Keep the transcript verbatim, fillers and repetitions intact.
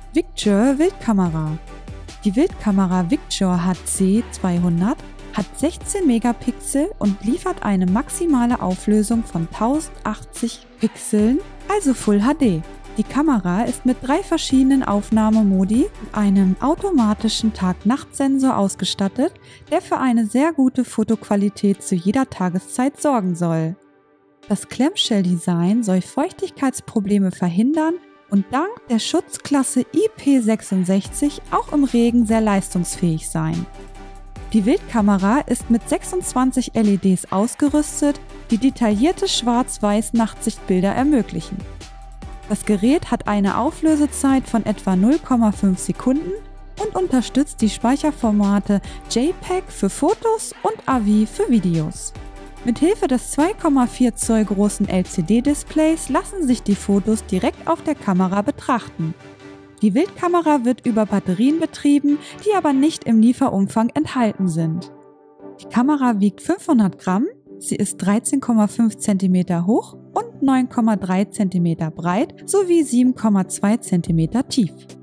Victure Wildkamera. Die Wildkamera Victure H C zweihundert hat sechzehn Megapixel und liefert eine maximale Auflösung von tausendachtzig Pixeln, also Full H D. Die Kamera ist mit drei verschiedenen Aufnahmemodi und einem automatischen Tag-Nacht-Sensor ausgestattet, der für eine sehr gute Fotoqualität zu jeder Tageszeit sorgen soll. Das Clamshell-Design soll Feuchtigkeitsprobleme verhindern und dank der Schutzklasse I P sechsundsechzig auch im Regen sehr leistungsfähig sein. Die Wildkamera ist mit sechsundzwanzig L E Ds ausgerüstet, die detaillierte Schwarz-Weiß-Nachtsichtbilder ermöglichen. Das Gerät hat eine Auflösezeit von etwa null Komma fünf Sekunden und unterstützt die Speicherformate JPEG für Fotos und A V I für Videos. Mithilfe des zwei Komma vier Zoll großen L C D-Displays lassen sich die Fotos direkt auf der Kamera betrachten. Die Wildkamera wird über Batterien betrieben, die aber nicht im Lieferumfang enthalten sind. Die Kamera wiegt fünfhundert Gramm, sie ist dreizehn Komma fünf Zentimeter hoch und neun Komma drei Zentimeter breit sowie sieben Komma zwei Zentimeter tief.